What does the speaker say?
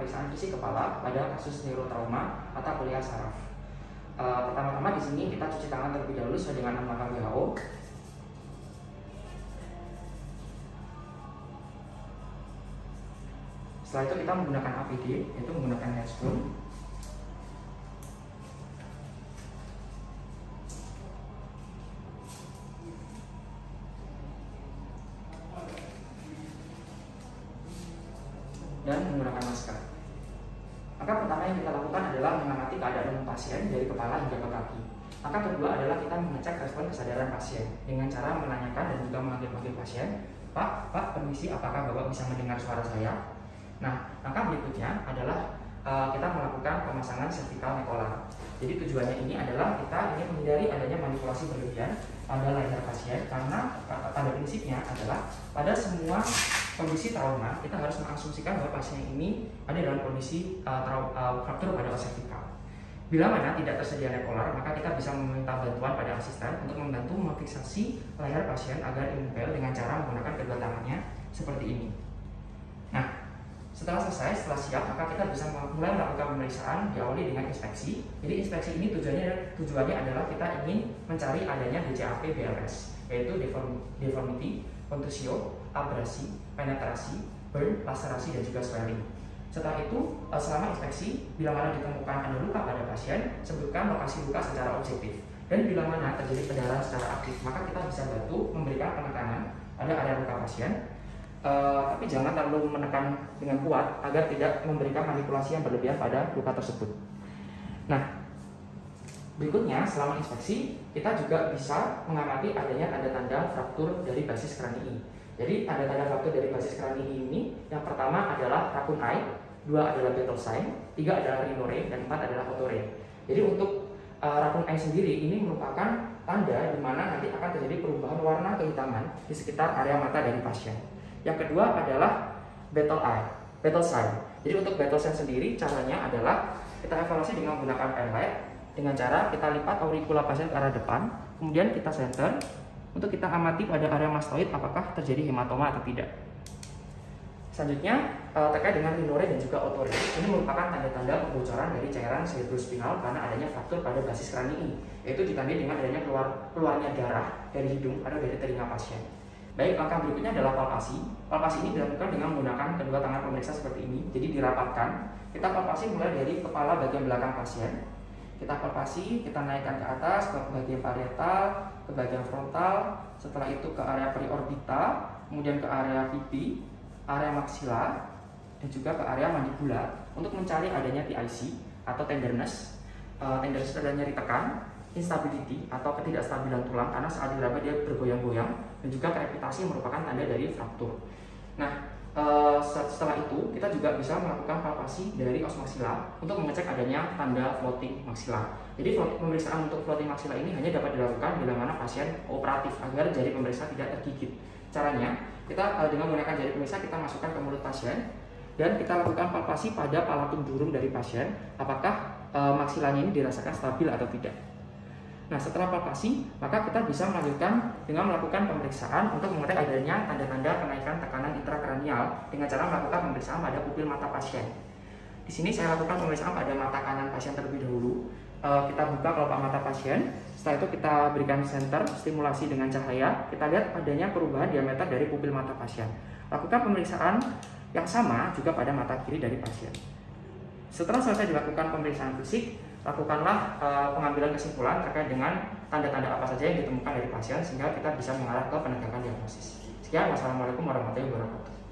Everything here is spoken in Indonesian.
pemeriksaan fisik kepala pada kasus neurotrauma atau kuliah saraf. Pertama-tama di sini kita cuci tangan terlebih dahulu sesuai dengan langkah WHO. Setelah itu kita menggunakan APD, yaitu menggunakan handscoon. Dan menggunakan masker. Maka pertama yang kita lakukan adalah mengamati keadaan pasien dari kepala hingga ke kaki. Maka kedua adalah kita mengecek respon kesadaran pasien dengan cara menanyakan dan juga memanggil pasien, Pak, permisi, apakah Bapak bisa mendengar suara saya? Nah, maka berikutnya adalah kita melakukan pemasangan cervical neck collar. Jadi tujuannya ini adalah kita ingin menghindari adanya manipulasi berlebihan pada leher pasien, karena pada prinsipnya adalah pada semua kondisi trauma kita harus mengasumsikan bahwa pasien ini ada dalam kondisi fraktur pada os cervical. Bila mana tidak tersedia neck collar, maka kita bisa meminta bantuan pada asisten untuk membantu memfiksasi leher pasien agar immobile dengan cara menggunakan kedua tangannya seperti ini. Nah, setelah siap, maka kita bisa mulai melakukan pemeriksaan diawali dengan inspeksi. Jadi inspeksi ini tujuannya adalah kita ingin mencari adanya DCAP BLS, yaitu deformity, contusio, abrasi, penetrasi, burn, laserasi, dan juga swelling. Setelah itu, selama inspeksi, bila mana ditemukan ada luka pada pasien, sebutkan lokasi luka secara objektif. Dan bila mana terjadi pendarahan secara aktif, maka kita bisa bantu memberikan penekanan pada area luka pasien. Tapi jangan terlalu menekan dengan kuat agar tidak memberikan manipulasi yang berlebihan pada luka tersebut. Nah, berikutnya selama inspeksi kita juga bisa mengamati adanya tanda-tanda fraktur dari basis kranii. Jadi tanda-tanda fraktur dari basis kranii ini yang pertama adalah raccoon eye, 2 adalah battle sign, 3 adalah rhino ray, dan 4 adalah auto ray. Jadi untuk raccoon eye sendiri ini merupakan tanda di mana nanti akan terjadi perubahan warna kehitaman di sekitar area mata dari pasien. Yang kedua adalah battle sign. Jadi untuk battle sign sendiri caranya adalah kita evaluasi dengan menggunakan pen light dengan cara kita lipat auricula pasien ke arah depan, kemudian kita center untuk kita amati pada area mastoid apakah terjadi hematoma atau tidak. Selanjutnya terkait dengan rhino ray dan juga auto ray, ini merupakan tanda-tanda pembocoran dari cairan cerebrospinal karena adanya fraktur pada basis kranii, yaitu ditandai dengan adanya keluarnya darah dari hidung atau dari telinga pasien. Baik, langkah berikutnya adalah palpasi. Palpasi ini dilakukan dengan menggunakan kedua tangan pemeriksa seperti ini. Jadi dirapatkan. Kita palpasi mulai dari kepala bagian belakang pasien. Kita palpasi, kita naikkan ke atas ke bagian parietal, ke bagian frontal, setelah itu ke area periorbital, kemudian ke area pipi, area maksila, dan juga ke area mandibula untuk mencari adanya TIC atau tenderness. Tenderness adalah nyeri tekan, instability atau ketidakstabilan tulang karena saat diraba dia bergoyang-goyang, dan juga krepitasi yang merupakan tanda dari fraktur. Nah, setelah itu kita juga bisa melakukan palpasi dari os maksila untuk mengecek adanya tanda floating maksila. Jadi pemeriksaan untuk floating maksila ini hanya dapat dilakukan bila mana pasien operatif agar jari pemeriksa tidak tergigit. Caranya, kita dengan menggunakan jari pemeriksa kita masukkan ke mulut pasien dan kita lakukan palpasi pada palatum durum dari pasien apakah maksilanya ini dirasakan stabil atau tidak. Nah, setelah palpasi, maka kita bisa melanjutkan dengan melakukan pemeriksaan untuk mengetahui adanya tanda-tanda kenaikan tekanan intrakranial dengan cara melakukan pemeriksaan pada pupil mata pasien. Di sini saya lakukan pemeriksaan pada mata kanan pasien terlebih dahulu. Kita buka kelopak mata pasien, setelah itu kita berikan senter stimulasi dengan cahaya. Kita lihat adanya perubahan diameter dari pupil mata pasien. Lakukan pemeriksaan yang sama juga pada mata kiri dari pasien. Setelah selesai dilakukan pemeriksaan fisik, lakukanlah pengambilan kesimpulan terkait dengan tanda-tanda apa saja yang ditemukan dari pasien sehingga kita bisa mengarah ke penegakan diagnosis. Sekian, wassalamualaikum warahmatullahi wabarakatuh.